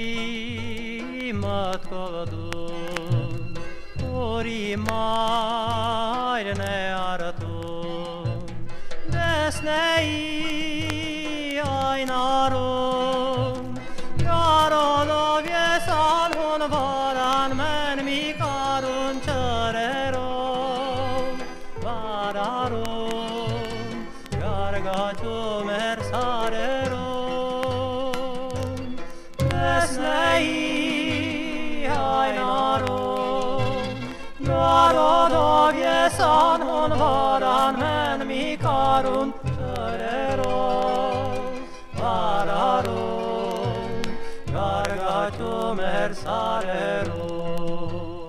matkovdun, ori marne artun, desnei ainarun, garolov yesan hon varan men mi karun çareron, vararun, gargaço mersareron, desnei ainarun, garolov yesan hon varan men mi karun çareron, vararun, gargaço mersareron.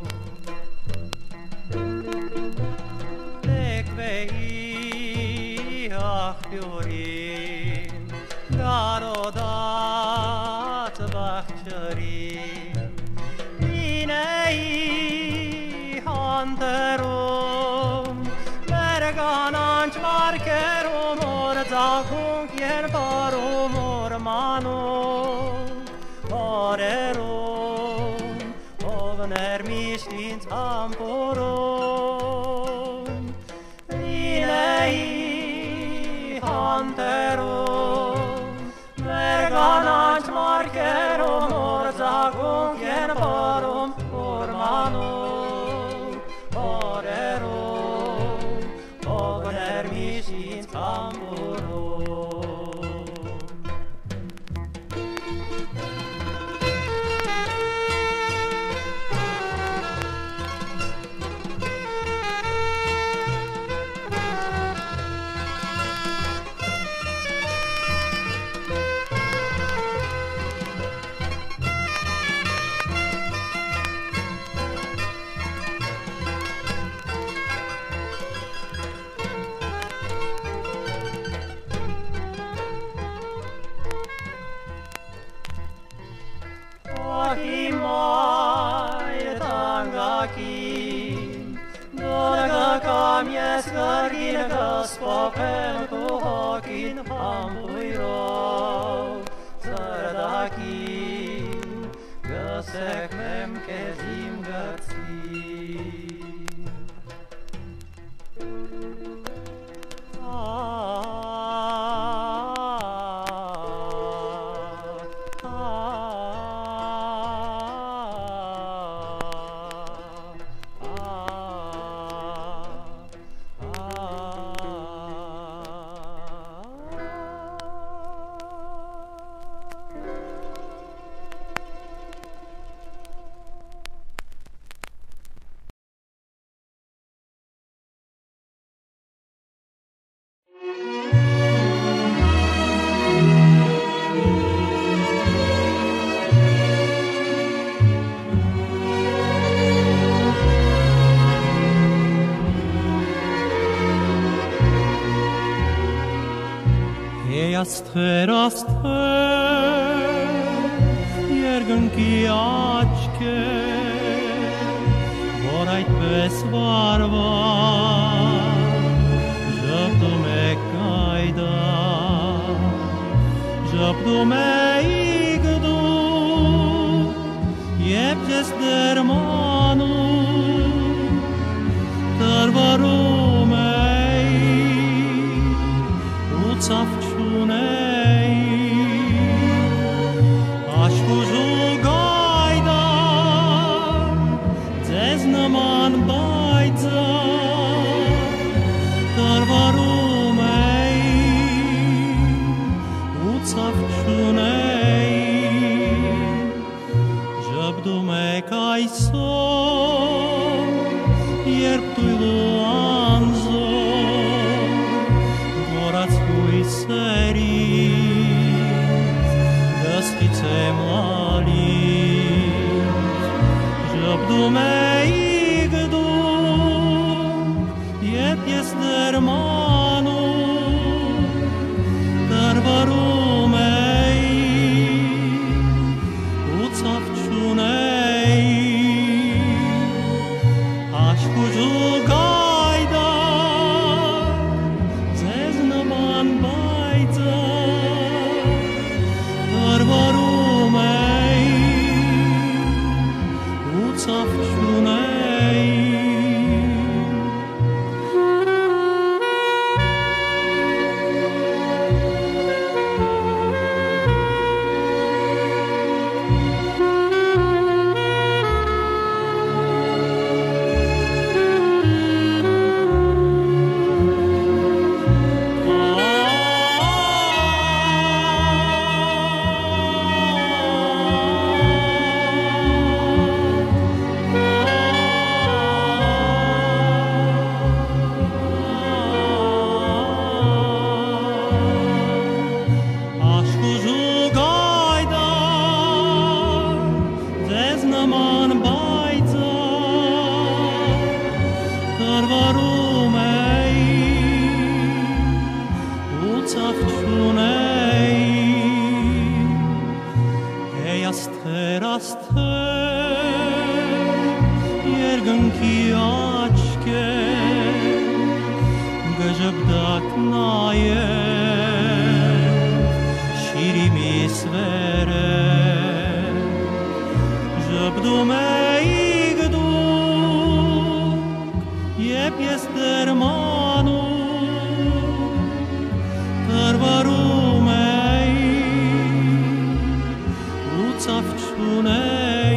Tekvei ahfiorin, garodat bahçarin, minei hanterum, bergananç markerum, orzakunk yen parum ormanum, orerum, ovner mistins amporum, minei hanterum, bergananç markerum, orzakunk yen parum ormanum, orerum, ovner mistins amporum. Ahimai tangakin, donaga kamies gargin gaspopen tuhokin hampuiro, zardakin, gasek mem kezim gatsin. Astfel, երկնքի աչքեր, որ այդպես վարվար, ժպտում է կայդար, ժպտում էիք դու, երբ ես դերմանում, դրվարում էիք, ու ցավ Aşkuzu gaydar, ձեզ նման բայձար, դարվարում էի, ու ցավ չունեի, ժպտում եք այսօր, երբ տույլու անզոր, որած հույսերից, դստից եմ լալից, ժպտում էիք դուք, երբ ես դերմանում, դարվարում էի, ու ցավ չունեի, aşkucu gaydar, ձեզ նման բայձար, դարվարում էի, Աստեր, երկնքի աչքեր, գժբդակ նայել, շիրիմիս վերել, ժբդում էիք դուք, երբ ես դերմանում, դրվարում էի, ու ծավ չունեի,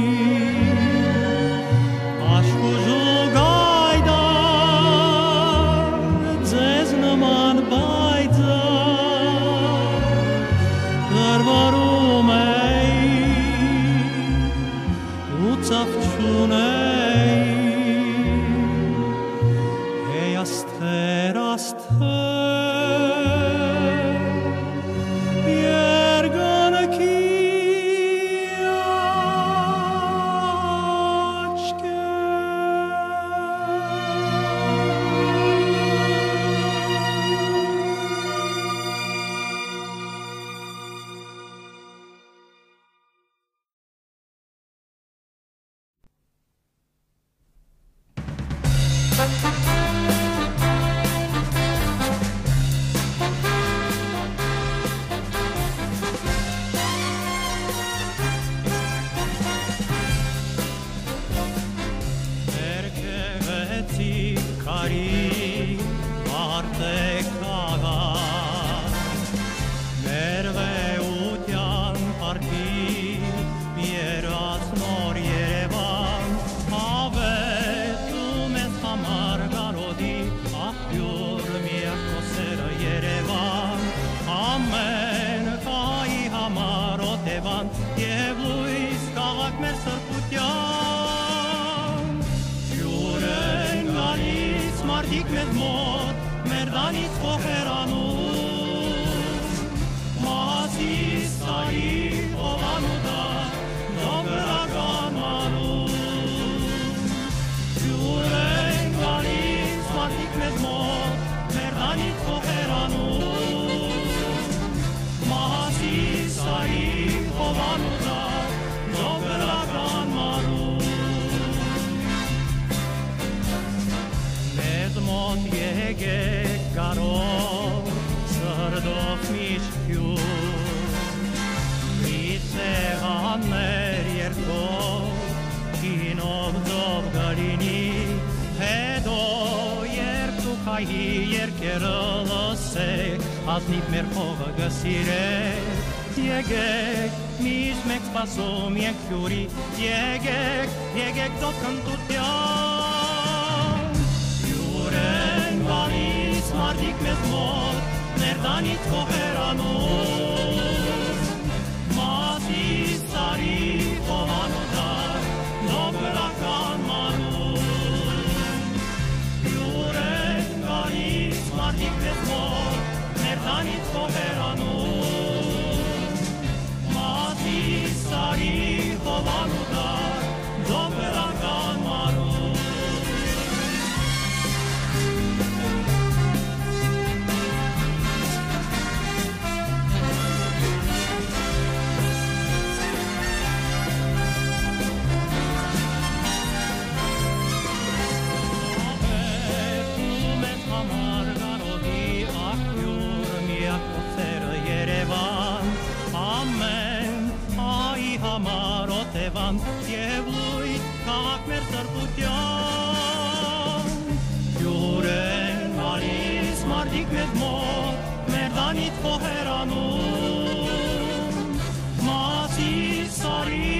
Ազնիվ մեր փողը գսիրեք, եկեք, միշտ մեկ սպասում ենք հյուրի, եկեք ծով կնտության։ Հյուր են գալիս մարդիկ մեզ մոտ, ներդանից կողերանում, մատից ծարի խոհանոդար, նոբրական մանում։ Հյուր են գալիս մարդիկ մեզ մոտ, Nerdanit koheranum, mati sari hovanudar, doberakan marum. Եվ լույս քաղաք մեր սրբության Հյուր են գալիս մարդիկ մեզ մոտ Ներդանից խոհերանում Մասի սարի